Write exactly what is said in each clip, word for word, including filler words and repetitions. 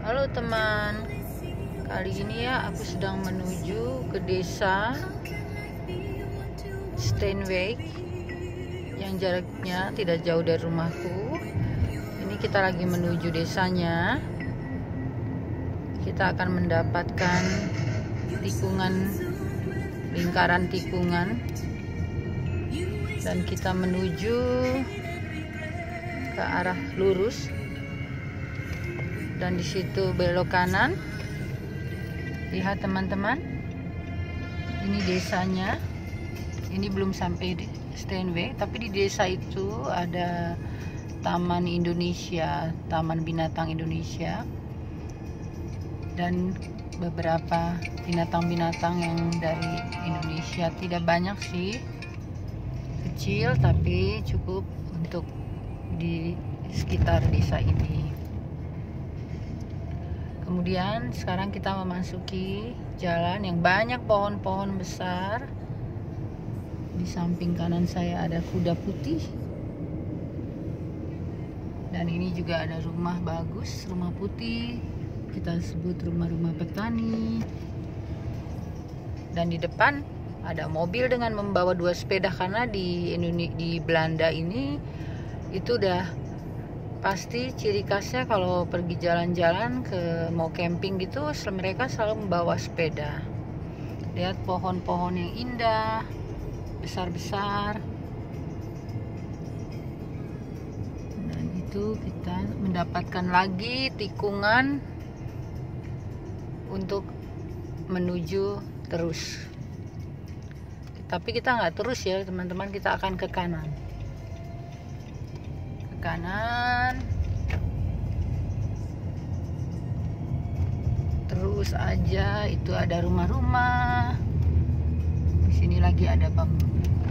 Halo teman, kali ini ya aku sedang menuju ke desa Steenwijk yang jaraknya tidak jauh dari rumahku. Ini kita lagi menuju desanya. Kita akan mendapatkan tikungan, lingkaran tikungan, dan kita menuju ke arah lurus. Dan di situ belok kanan. Lihat teman-teman, ini desanya. Ini belum sampai di Steenwijk, tapi di desa itu ada Taman Indonesia, Taman Binatang Indonesia, dan beberapa binatang-binatang yang dari Indonesia. Tidak banyak sih, kecil tapi cukup untuk di sekitar desa ini. Kemudian sekarang kita memasuki jalan yang banyak pohon-pohon besar. Di samping kanan saya ada kuda putih. Dan ini juga ada rumah bagus, rumah putih. Kita sebut rumah-rumah petani. Dan di depan ada mobil dengan membawa dua sepeda, karena di Indonesia, di Belanda ini itu udah pasti ciri khasnya kalau pergi jalan-jalan ke mau camping gitu, mereka selalu membawa sepeda. Lihat pohon-pohon yang indah, besar-besar. Dan itu kita mendapatkan lagi tikungan untuk menuju terus. Tapi kita nggak terus ya teman-teman, kita akan ke kanan. Kanan terus aja, itu ada rumah-rumah. Di sini lagi ada bambu.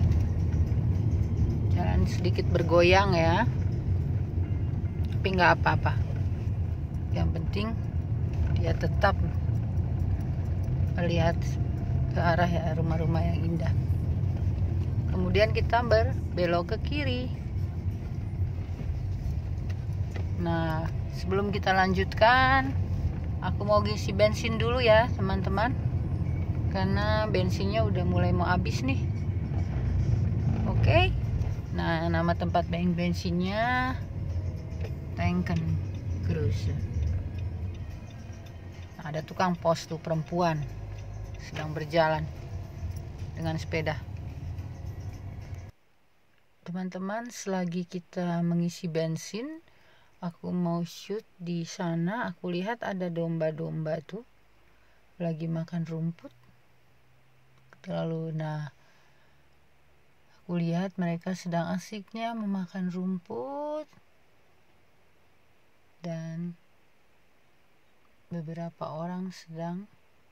Jalan sedikit bergoyang ya, tapi nggak apa-apa. Yang penting dia tetap melihat ke arah ya rumah-rumah yang indah. Kemudian kita berbelok ke kiri. Nah, sebelum kita lanjutkan, aku mau ngisi bensin dulu ya teman-teman, karena bensinnya udah mulai mau habis nih. Oke. Nah, nama tempat bensinnya Tanken Cruise. Nah, ada tukang pos tuh, perempuan sedang berjalan dengan sepeda. Teman-teman, selagi kita mengisi bensin, aku mau shoot di sana. Aku lihat ada domba-domba tuh lagi makan rumput. Lalu nah, aku lihat mereka sedang asiknya memakan rumput. Dan beberapa orang sedang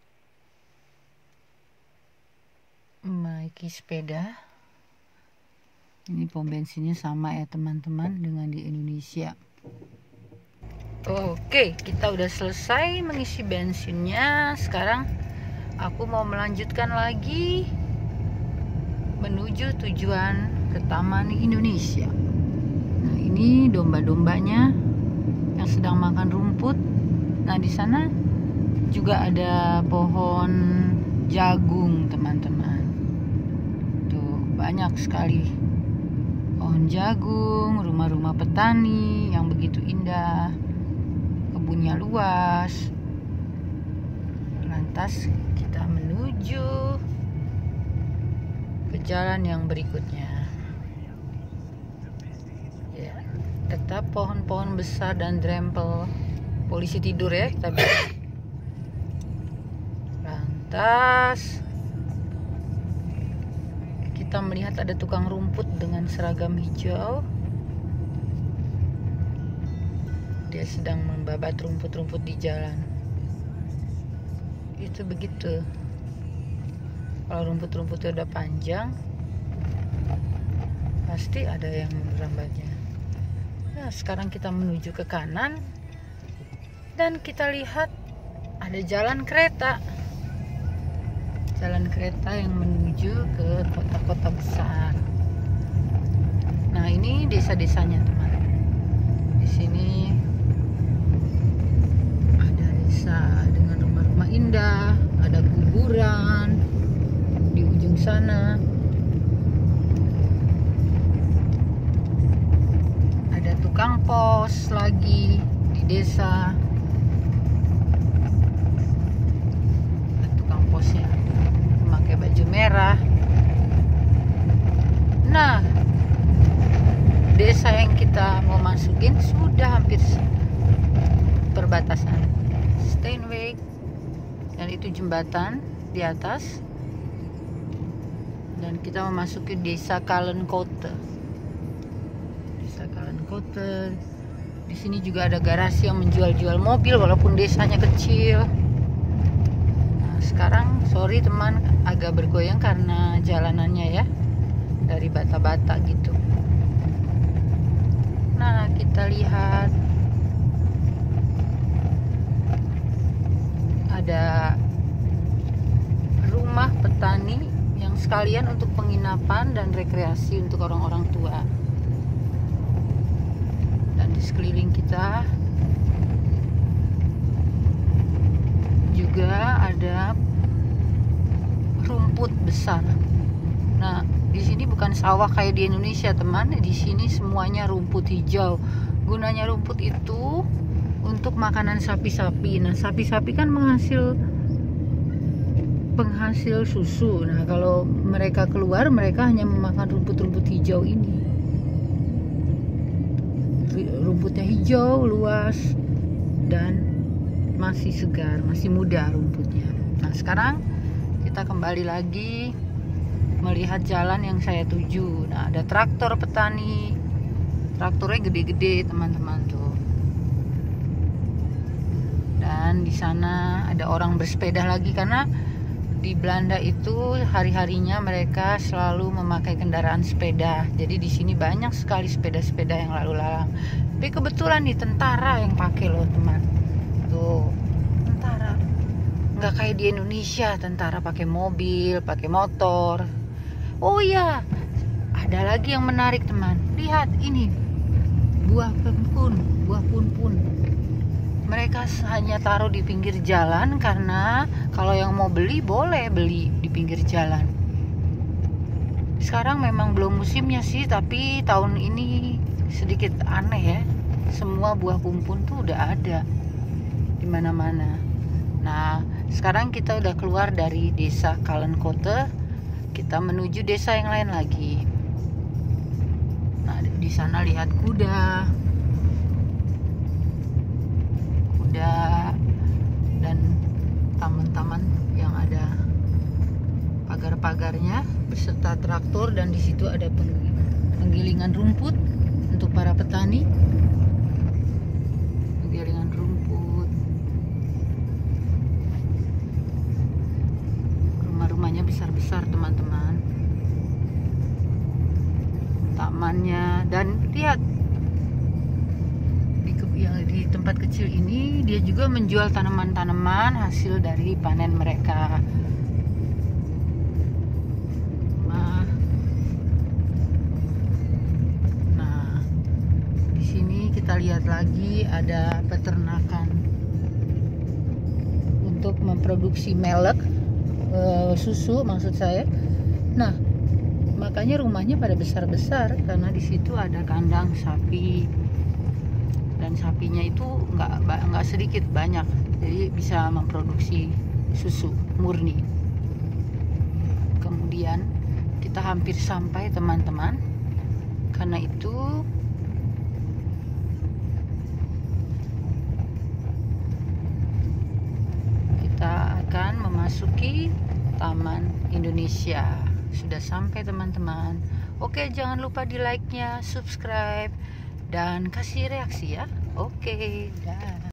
menaiki sepeda. Ini pom bensinnya sama ya teman-teman dengan di Indonesia. Oke, kita udah selesai mengisi bensinnya. Sekarang aku mau melanjutkan lagi menuju tujuan ke Taman Indonesia. Nah, ini domba-dombanya yang sedang makan rumput. Nah, di sana juga ada pohon jagung, teman-teman. Tuh, banyak sekali pohon jagung, rumah-rumah petani yang begitu indah, kebunnya luas. Lantas kita menuju ke jalan yang berikutnya. Ya, tetap pohon-pohon besar dan drempel. Polisi tidur ya, tapi lantas kita melihat ada tukang rumput dengan seragam hijau. Dia sedang membabat rumput-rumput di jalan. Itu begitu. Kalau rumput-rumputnya udah panjang, pasti ada yang merambatnya. Nah, sekarang kita menuju ke kanan dan kita lihat ada jalan kereta. Jalan kereta yang menuju ke kota-kota besar. Nah, ini desa-desanya teman. Di sini sana. Ada tukang pos lagi di desa. Tukang posnya memakai baju merah. Nah, desa yang kita mau masukin sudah hampir perbatasan Steenwijk, dan itu jembatan di atas, dan kita memasuki desa Kallenkote. Desa Kallenkote. Di sini juga ada garasi yang menjual-jual mobil walaupun desanya kecil. Nah, sekarang sorry teman, agak bergoyang karena jalanannya ya, dari bata-bata gitu. Nah, kita lihat ada rumah petani yang sekalian untuk penginapan dan rekreasi untuk orang-orang tua. Dan di sekeliling kita juga ada rumput besar. Nah, di sini bukan sawah kayak di Indonesia, teman. Di sini semuanya rumput hijau. Gunanya rumput itu untuk makanan sapi-sapi. Nah, sapi-sapi kan menghasil penghasil susu. Nah, kalau mereka keluar, mereka hanya memakan rumput-rumput hijau ini. Rumputnya hijau, luas, dan masih segar, masih muda rumputnya. Nah, sekarang kita kembali lagi melihat jalan yang saya tuju. Nah, ada traktor petani. Traktornya gede-gede, teman-teman tuh. Dan di sana ada orang bersepeda lagi, karena di Belanda itu hari-harinya mereka selalu memakai kendaraan sepeda. Jadi di sini banyak sekali sepeda-sepeda yang lalu lalang. Tapi kebetulan nih tentara yang pakai loh, teman. Tuh, tentara. Nggak kayak di Indonesia, tentara pakai mobil, pakai motor. Oh iya, ada lagi yang menarik, teman. Lihat ini, buah pumpun, buah pumpun. Mereka hanya taruh di pinggir jalan karena kalau yang mau beli boleh beli di pinggir jalan. Sekarang memang belum musimnya sih, tapi tahun ini sedikit aneh ya. Semua buah pumpun tuh udah ada di mana-mana. Nah, sekarang kita udah keluar dari desa Kallenkote. Kita menuju desa yang lain lagi. Nah, di sana lihat kuda, kuda dan taman-taman yang ada pagar-pagarnya beserta traktor, dan di situ ada penggilingan rumput untuk para petani. Penggilingan rumput. Rumah-rumahnya besar-besar, teman-teman. Tamannya, dan lihat di, yang di tempat kecil ini dia juga menjual tanaman-tanaman hasil dari panen mereka. Nah, nah di sini kita lihat lagi ada peternakan untuk memproduksi melek, Uh, susu maksud saya. Nah, makanya rumahnya pada besar-besar karena di situ ada kandang sapi, dan sapinya itu nggak nggak sedikit, banyak, jadi bisa memproduksi susu murni. Kemudian kita hampir sampai, teman-teman. Karena itu kita akan memasuki Taman Indonesia. Sudah sampai, teman-teman. Oke, jangan lupa di like-nya, subscribe, dan kasih reaksi ya. Oke, dah.